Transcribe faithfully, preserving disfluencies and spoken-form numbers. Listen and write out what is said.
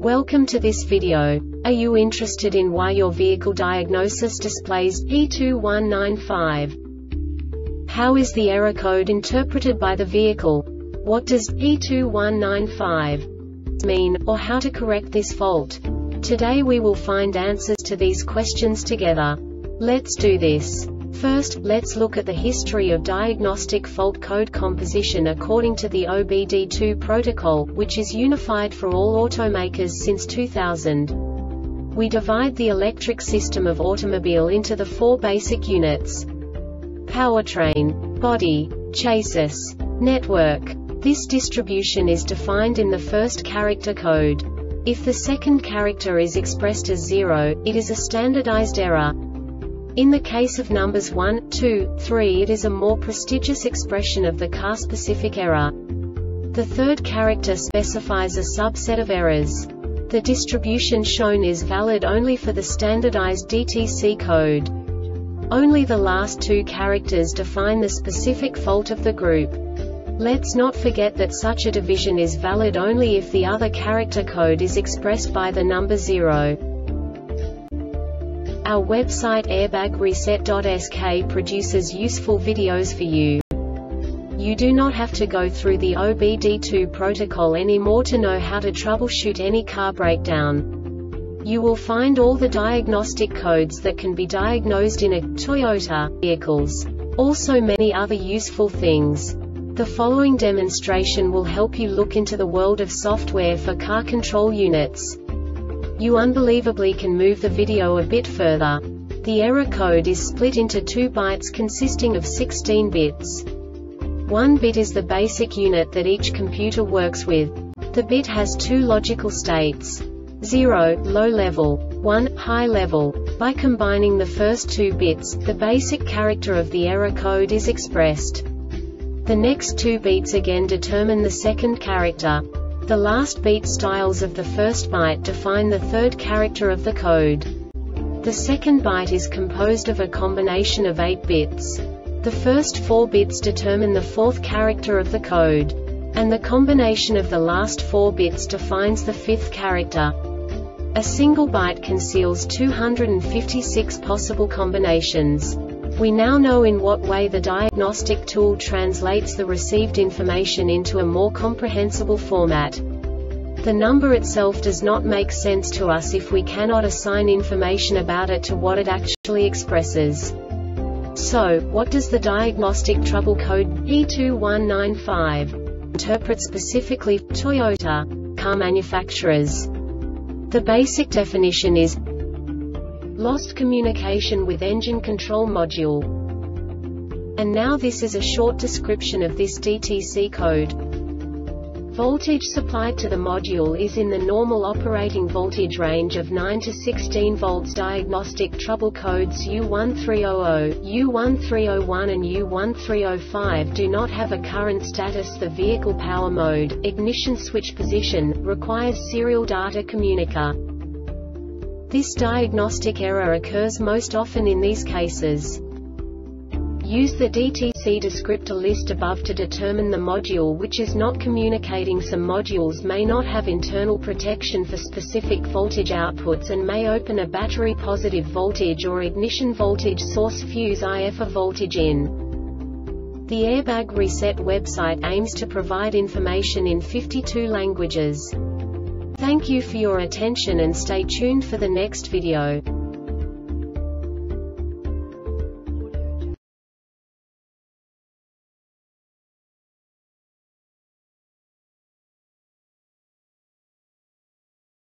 Welcome to this video. Are you interested in why your vehicle diagnosis displays E two one nine five? How is the error code interpreted by the vehicle? What does E two one nine five mean, or how to correct this fault? Today we will find answers to these questions together. Let's do this. First, let's look at the history of diagnostic fault code composition according to the O B D two protocol, which is unified for all automakers since two thousand. We divide the electric system of automobile into the four basic units: powertrain, body, chassis, network. This distribution is defined in the first character code. If the second character is expressed as zero, it is a standardized error. In the case of numbers one, two, three, it is a more prestigious expression of the car-specific error. The third character specifies a subset of errors. The distribution shown is valid only for the standardized D T C code. Only the last two characters define the specific fault of the group. Let's not forget that such a division is valid only if the other character code is expressed by the number zero. Our website airbag reset dot S K produces useful videos for you. You do not have to go through the O B D two protocol anymore to know how to troubleshoot any car breakdown. You will find all the diagnostic codes that can be diagnosed in a Toyota vehicles. Also many other useful things. The following demonstration will help you look into the world of software for car control units. You unbelievably can move the video a bit further. The error code is split into two bytes consisting of sixteen bits. One bit is the basic unit that each computer works with. The bit has two logical states: zero, low level, one, high level. By combining the first two bits, the basic character of the error code is expressed. The next two bits again determine the second character. The last beat styles of the first byte define the third character of the code. The second byte is composed of a combination of eight bits. The first four bits determine the fourth character of the code. And the combination of the last four bits defines the fifth character. A single byte conceals two hundred fifty-six possible combinations. We now know in what way the diagnostic tool translates the received information into a more comprehensible format. The number itself does not make sense to us if we cannot assign information about it to what it actually expresses. So, what does the diagnostic trouble code E two one nine five interpret specifically for Toyota car manufacturers? The basic definition is lost communication with engine control module. And now this is a short description of this D T C code. Voltage supplied to the module is in the normal operating voltage range of nine to sixteen volts. Diagnostic trouble codes U one three zero zero, U one three zero one and U one three zero five do not have a current status. The vehicle power mode, ignition switch position, requires serial data communicator. This diagnostic error occurs most often in these cases. Use the D T C descriptor list above to determine the module which is not communicating. Some modules may not have internal protection for specific voltage outputs and may open a battery positive voltage or ignition voltage source fuse I F a voltage in. The Airbag Reset website aims to provide information in fifty-two languages. Thank you for your attention and stay tuned for the next video.